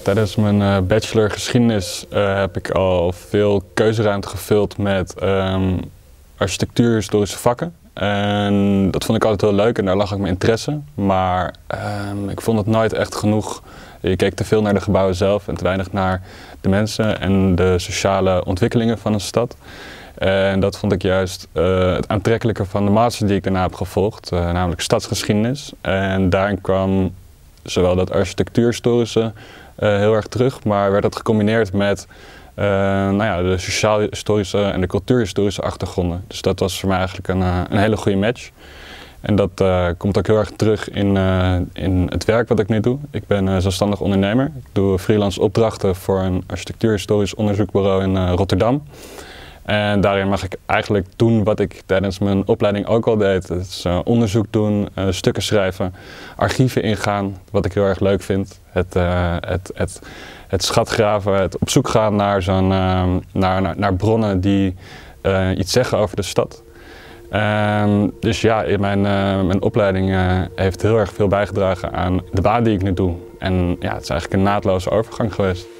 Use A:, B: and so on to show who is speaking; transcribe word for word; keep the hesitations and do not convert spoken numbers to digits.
A: tijdens mijn uh, bachelor geschiedenis uh, heb ik al veel keuzeruimte gevuld met um, architectuur-historische vakken. En dat vond ik altijd heel leuk en daar lag ook mijn interesse. Maar um, ik vond het nooit echt genoeg. Je keek te veel naar de gebouwen zelf en te weinig naar de mensen en de sociale ontwikkelingen van een stad. En dat vond ik juist uh, het aantrekkelijke van de master die ik daarna heb gevolgd, uh, namelijk stadsgeschiedenis. En daarin kwam zowel dat architectuurhistorische uh, heel erg terug, maar werd dat gecombineerd met uh, nou ja, de sociaal-historische en de cultuurhistorische achtergronden. Dus dat was voor mij eigenlijk een, uh, een hele goede match. En dat uh, komt ook heel erg terug in, uh, in het werk wat ik nu doe. Ik ben uh, zelfstandig ondernemer. Ik doe freelance opdrachten voor een architectuurhistorisch onderzoekbureau in uh, Rotterdam. En daarin mag ik eigenlijk doen wat ik tijdens mijn opleiding ook al deed. Het is uh, onderzoek doen, uh, stukken schrijven, archieven ingaan, wat ik heel erg leuk vind. Het, uh, het, het, het schatgraven, het op zoek gaan naar, zo'n, uh, naar, naar, naar bronnen die uh, iets zeggen over de stad. Um, dus ja, in mijn, uh, mijn opleiding uh, heeft heel erg veel bijgedragen aan de baan die ik nu doe. En ja, het is eigenlijk een naadloze overgang geweest.